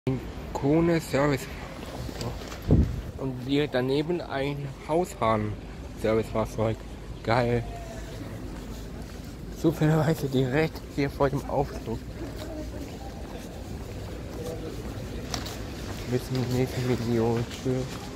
Kone Service und direkt daneben ein Haushahn Servicefahrzeug. Geil. Zufälligerweise direkt hier vor dem Aufzug. Bis zum nächsten Video. Tschüss.